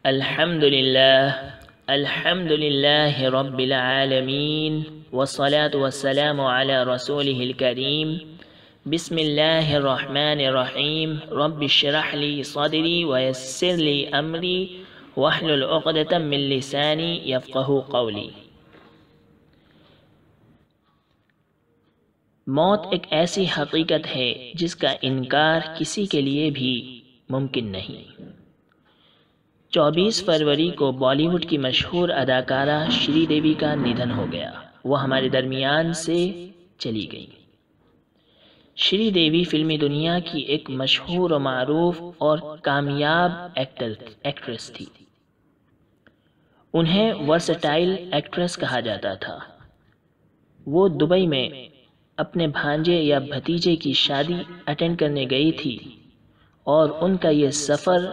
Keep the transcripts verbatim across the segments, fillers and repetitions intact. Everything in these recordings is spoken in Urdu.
الحمد لله الحمد لله رب العالمين والصلاة والسلام على رسوله الكريم بسم الله الرحمن الرحيم رب اشرح لي صدري ويسر لي أمري واحلل عقدة من لساني يفقه قولي۔ موت ایک ایسی حقیقت ہے جس کا انکار کسی کے لیے بھی ممکن نہیں۔ چوبیس فروری کو بالی ووڈ کی مشہور اداکارہ شری دیوی کا نidھن ہو گیا۔ وہ ہمارے درمیان سے چلی گئی۔ شری دیوی فلمی دنیا کی ایک مشہور و معروف اور کامیاب ایکٹر ایکٹریس تھی۔ انہیں ورسٹائل ایکٹریس کہا جاتا تھا۔ وہ دبئی میں اپنے بھانجے یا بھتیجے کی شادی اٹینڈ کرنے گئی تھی اور ان کا یہ سفر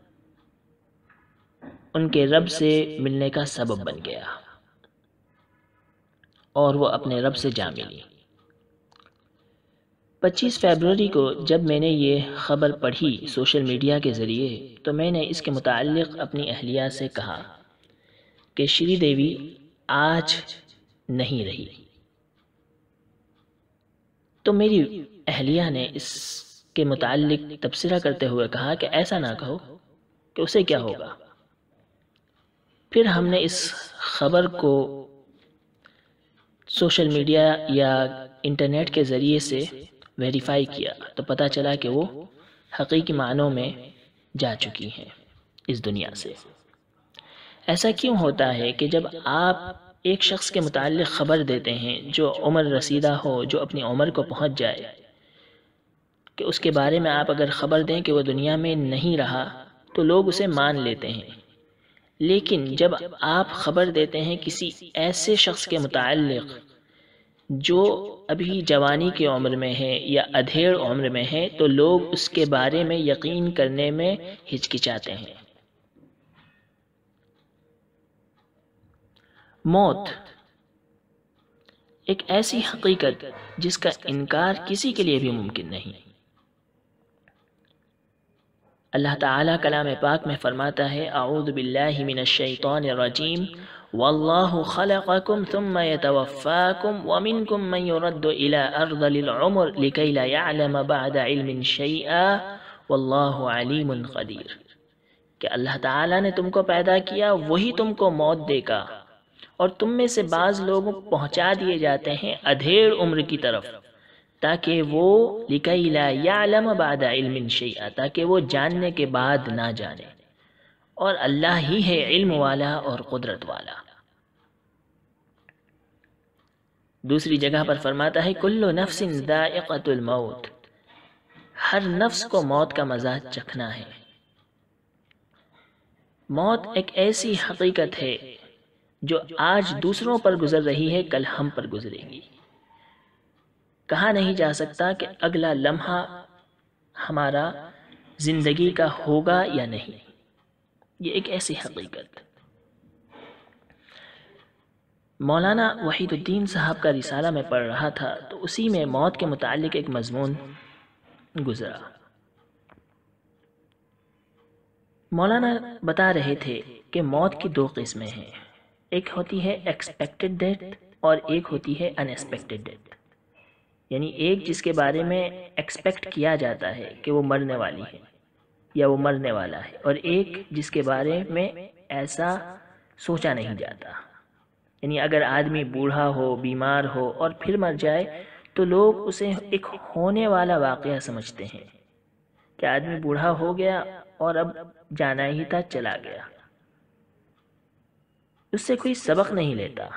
ان کے رب سے ملنے کا سبب بن گیا اور وہ اپنے رب سے جا ملی۔ پچیس فروری کو جب میں نے یہ خبر پڑھی سوشل میڈیا کے ذریعے تو میں نے اس کے متعلق اپنی اہلیہ سے کہا کہ شری دیوی آج نہیں رہی۔ تو میری اہلیہ نے اس کے متعلق تبصرہ کرتے ہوئے کہا کہ ایسا نہ کہو کہ اسے کیا ہوگا۔ پھر ہم نے اس خبر کو سوشل میڈیا یا انٹرنیٹ کے ذریعے سے ویریفائی کیا تو پتہ چلا کہ وہ حقیقی معنوں میں جا چکی ہیں اس دنیا سے۔ ایسا کیوں ہوتا ہے کہ جب آپ ایک شخص کے متعلق خبر دیتے ہیں جو عمر رسیدہ ہو، جو اپنی عمر کو پہنچ جائے، کہ اس کے بارے میں آپ اگر خبر دیں کہ وہ دنیا میں نہیں رہا تو لوگ اسے مان لیتے ہیں، لیکن جب آپ خبر دیتے ہیں کسی ایسے شخص کے متعلق جو ابھی جوانی کی عمر میں ہے یا ادھیڑ عمر میں ہے تو لوگ اس کے بارے میں یقین کرنے میں ہچکچاتے ہیں۔ موت ایک ایسی حقیقت جس کا انکار کسی کے لیے بھی ممکن نہیں۔ اللہ تعالیٰ کلام پاک میں فرماتا ہے اعوذ باللہ من الشیطان الرجیم واللہ خلقکم ثم یتوفاکم ومنکم من يرد الى ارذل العمر لکی لا يعلم بعد علم شیئا واللہ علیم قدیر، کہ اللہ تعالیٰ نے تم کو پیدا کیا، وہی تم کو موت دے گا، اور تم میں سے بعض لوگوں کو پہنچا دیے جاتے ہیں ادھیڑ عمر کی طرف تاکہ وہ لِكَيْ لَا يَعْلَمَ بَعْدَ عِلْمٍ شَيْئًا، تاکہ وہ جاننے کے بعد نہ جانے، اور اللہ ہی ہے علم والا اور قدرت والا۔ دوسری جگہ پر فرماتا ہے کُلُّ نَفْسٍ ذَائِقَةُ الْمَوْتِ، ہر نفس کو موت کا مزہ چکھنا ہے۔ موت ایک ایسی حقیقت ہے جو آج دوسروں پر گزر رہی ہے، کل ہم پر گزرے گی۔ کہا نہیں جا سکتا کہ اگلا لمحہ ہمارا زندگی کا ہوگا یا نہیں، یہ ایک ایسی حقیقت۔ مولانا وحید الدین صاحب کا رسالہ میں پڑھ رہا تھا تو اسی میں موت کے متعلق ایک مضمون گزرا۔ مولانا بتا رہے تھے کہ موت کی دو قسمیں ہیں، ایک ہوتی ہے ایکسپیکٹڈ ڈیتھ اور ایک ہوتی ہے ان ایکسپیکٹڈ ڈیتھ، یعنی ایک جس کے بارے میں ایکسپیکٹ کیا جاتا ہے کہ وہ مرنے والی ہے یا وہ مرنے والا ہے، اور ایک جس کے بارے میں ایسا سوچا نہیں جاتا، یعنی اگر آدمی بوڑھا ہو، بیمار ہو اور پھر مر جائے تو لوگ اسے ایک ہونے والا واقعہ سمجھتے ہیں کہ آدمی بوڑھا ہو گیا اور اب جانا ہی تھا، چلا گیا، اس سے کوئی سبق نہیں لیتا۔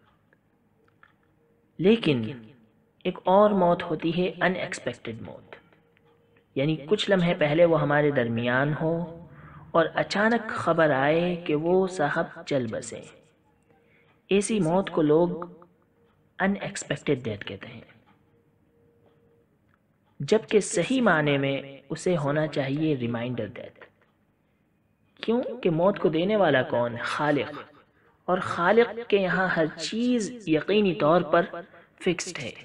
لیکن ایک اور موت ہوتی ہے ان ایکسپیکٹڈ موت، یعنی کچھ لمحے پہلے وہ ہمارے درمیان ہو اور اچانک خبر آئے کہ وہ صاحب چل بسے۔ ایسی موت کو لوگ ان ایکسپیکٹڈ ڈیتھ کہتے ہیں، جبکہ صحیح معنی میں اسے ہونا چاہیے ریمائنڈر ڈیتھ۔ کیوں کہ موت کو دینے والا کون؟ خالق، اور خالق کے یہاں ہر چیز یقینی طور پر فکسڈ ہے۔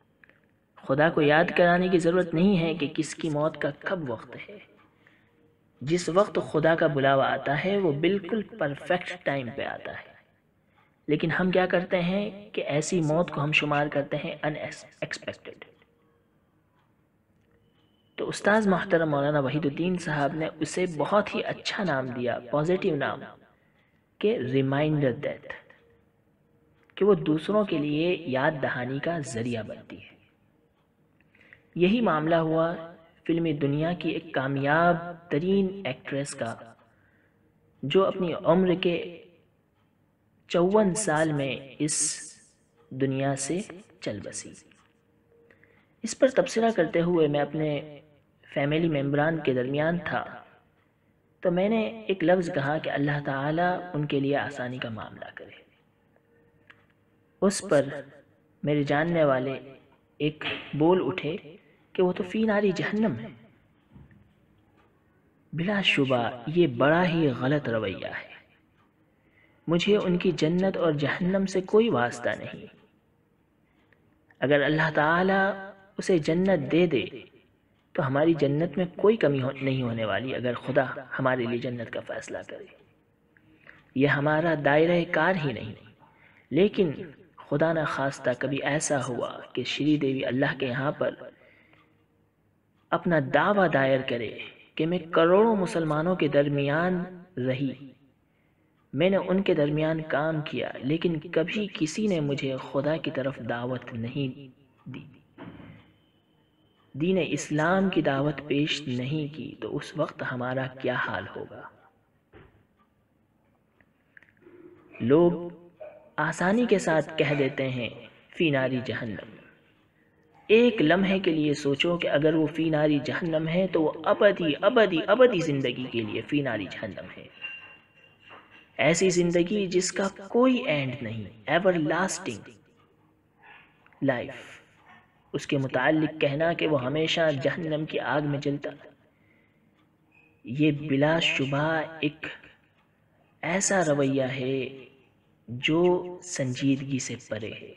خدا کو یاد کرانے کی ضرورت نہیں ہے کہ کس کی موت کا کب وقت ہے، جس وقت خدا کا بلاوا آتا ہے وہ بالکل پرفیکٹ ٹائم پہ آتا ہے، لیکن ہم کیا کرتے ہیں کہ ایسی موت کو ہم شمار کرتے ہیں ان ایکسپیکٹڈ۔ تو استاذ محترم مولانا وحید الدین صاحب نے اسے بہت ہی اچھا نام دیا، پازیٹیو نام، کہ ریمائنڈر ڈیتھ، کہ وہ دوسروں کے لیے یاد دہانی کا ذریعہ بنتی ہے۔ یہی معاملہ ہوا فلمی دنیا کی ایک کامیاب ترین ایکٹریس کا، جو اپنی عمر کے چون سال میں اس دنیا سے چل بسی۔ اس پر تبصرہ کرتے ہوئے میں اپنے فیملی ممبران کے درمیان تھا تو میں نے ایک لفظ کہا کہ اللہ تعالیٰ ان کے لیے آسانی کا معاملہ کرے۔ اس پر میرے جاننے والے ایک بول اٹھے کہ وہ تو فی ناری جہنم ہے۔ بلا شبہ یہ بڑا ہی غلط رویہ ہے۔ مجھے ان کی جنت اور جہنم سے کوئی واسطہ نہیں۔ اگر اللہ تعالیٰ اسے جنت دے دے تو ہماری جنت میں کوئی کمی نہیں ہونے والی، اگر خدا ہمارے لیے جنت کا فیصلہ کرے۔ یہ ہمارا دائرہ کار ہی نہیں، لیکن خدا نہ خواستہ کبھی ایسا ہوا کہ شری دیوی اللہ کے یہاں پر اپنا دعویٰ دائر کرے کہ میں کروڑوں مسلمانوں کے درمیان رہی، میں نے ان کے درمیان کام کیا، لیکن کبھی کسی نے مجھے خدا کی طرف دعوت نہیں دی، دین اسلام کی دعوت پیش نہیں کی، تو اس وقت ہمارا کیا حال ہوگا؟ لوگ آسانی کے ساتھ کہہ دیتے ہیں فی ناری جہنم۔ ایک لمحے کے لیے سوچو کہ اگر وہ فی ناری جہنم ہے تو وہ ابدی ابدی ابدی زندگی کے لیے فی ناری جہنم ہے۔ ایسی زندگی جس کا کوئی اینڈ نہیں، ایور لاسٹنگ لائف۔ اس کے متعلق کہنا کہ وہ ہمیشہ جہنم کی آگ میں جلتا، یہ بلا شبہ ایک ایسا رویہ ہے جو سنجیدگی سے پرے ہے۔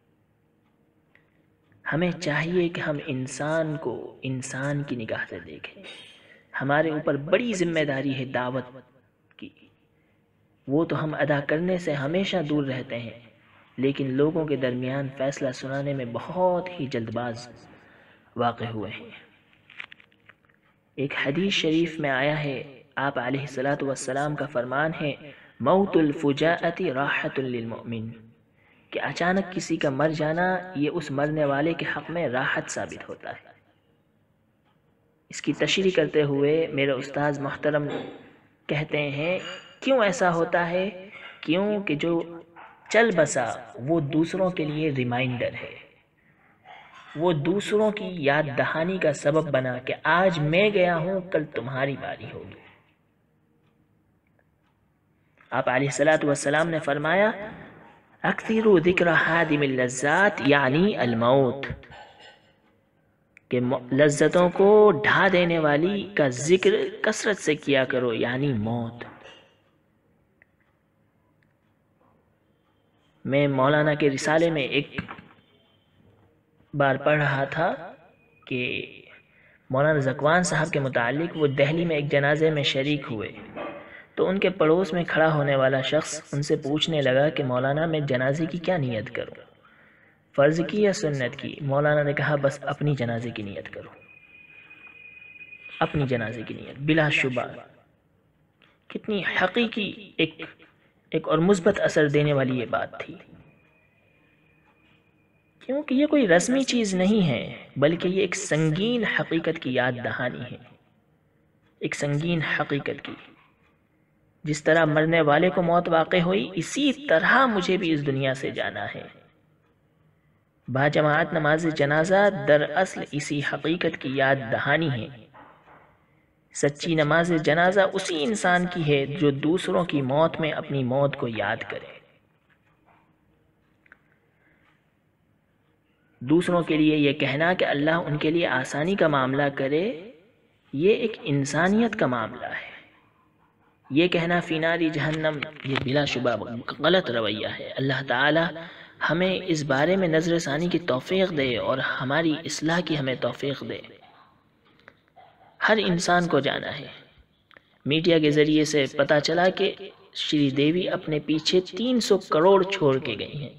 ہمیں چاہیے کہ ہم انسان کو انسان کی نگاہ سے دیکھیں۔ ہمارے اوپر بڑی ذمہ داری ہے دعوت کی، وہ تو ہم ادا کرنے سے ہمیشہ دور رہتے ہیں، لیکن لوگوں کے درمیان فیصلہ سنانے میں بہت ہی جلد باز واقع ہوئے ہیں۔ ایک حدیث شریف میں آیا ہے، آپ علیہ الصلاۃ والسلام کا فرمان ہے، موت الفجاءۃ راحۃ للمؤمن، کہ اچانک کسی کا مر جانا یہ اس مرنے والے کے حق میں راحت ثابت ہوتا ہے۔ اس کی تشریح کرتے ہوئے میرے استاذ محترم کہتے ہیں کیوں ایسا ہوتا ہے؟ کیوں کہ جو چل بسا وہ دوسروں کے لیے ریمائنڈر ہے، وہ دوسروں کی یاد دہانی کا سبب بنا کہ آج میں گیا ہوں کل تمہاری باری ہوگی۔ آپ علیہ الصلاۃ والسلام نے فرمایا، اکثروا ذکر حادم اللذات یعنی الموت، کہ لذتوں کو ڈھا دینے والی کا ذکر کثرت سے کیا کرو، یعنی موت۔ میں مولانا کے رسالے میں ایک بار پڑھ رہا تھا کہ مولانا زکوان صاحب کے متعلق وہ دہلی میں ایک جنازے میں شریک ہوئے، تو ان کے پڑوس میں کھڑا ہونے والا شخص ان سے پوچھنے لگا کہ مولانا میں جنازے کی کیا نیت کروں، فرض کی یا سنت کی؟ مولانا نے کہا بس اپنی جنازے کی نیت کرو، اپنی جنازے کی نیت۔ بلا شبہ کتنی حقیقی ایک ایک اور مثبت اثر دینے والی یہ بات تھی، کیونکہ یہ کوئی رسمی چیز نہیں ہے، بلکہ یہ ایک سنگین حقیقت کی یاد دہانی ہے، ایک سنگین حقیقت کی۔ جس طرح مرنے والے کو موت واقع ہوئی، اسی طرح مجھے بھی اس دنیا سے جانا ہے۔ باجماعت نماز جنازہ دراصل اسی حقیقت کی یاد دہانی ہے۔ سچی نماز جنازہ اسی انسان کی ہے جو دوسروں کی موت میں اپنی موت کو یاد کرے، دوسروں کے لیے یہ کہنا کہ اللہ ان کے لیے آسانی کا معاملہ کرے، یہ ایک انسانیت کا معاملہ ہے۔ یہ کہنا فی ناری جہنم، یہ بلا شبہ غلط رویہ ہے۔ اللہ تعالی ہمیں اس بارے میں نظر ثانی کی توفیق دے اور ہماری اصلاح کی ہمیں توفیق دے۔ ہر انسان کو جانا ہے، میڈیا کے ذریعے سے پتہ چلا کہ شری دیوی اپنے پیچھے تین سو کروڑ چھوڑ کے گئی ہیں۔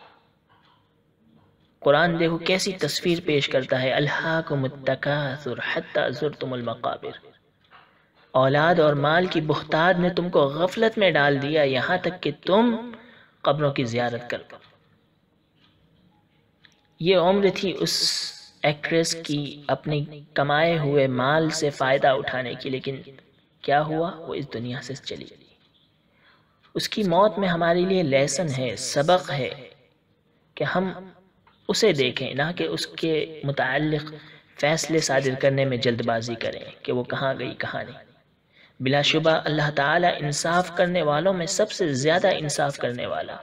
قرآن دیکھو کیسی تصویر پیش کرتا ہے، الہاکم التکاثر حتی زرتم المقابر۔ اولاد اور مال کی بہتات نے تم کو غفلت میں ڈال دیا، یہاں تک کہ تم قبروں کی زیارت کر دو۔ یہ عمر تھی اس ایکٹریس کی اپنی کمائے ہوئے مال سے فائدہ اٹھانے کی، لیکن کیا ہوا؟ وہ اس دنیا سے چلی گئی۔ اس کی موت میں ہمارے لیے لیسن ہے، سبق ہے کہ ہم اسے دیکھیں، نہ کہ اس کے متعلق فیصلے صادر کرنے میں جلد بازی کریں کہ وہ کہاں گئی کہاں نہیں۔ بلا شبہ اللہ تعالیٰ انصاف کرنے والوں میں سب سے زیادہ انصاف کرنے والا۔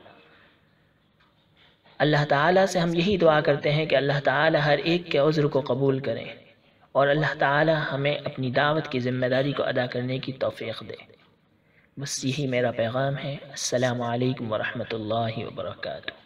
اللہ تعالیٰ سے ہم یہی دعا کرتے ہیں کہ اللہ تعالیٰ ہر ایک کے عذر کو قبول کریں، اور اللہ تعالیٰ ہمیں اپنی دعوت کی ذمہ داری کو ادا کرنے کی توفیق دے۔ بس یہی میرا پیغام ہے۔ السلام علیکم ورحمۃ اللہ وبرکاتہ۔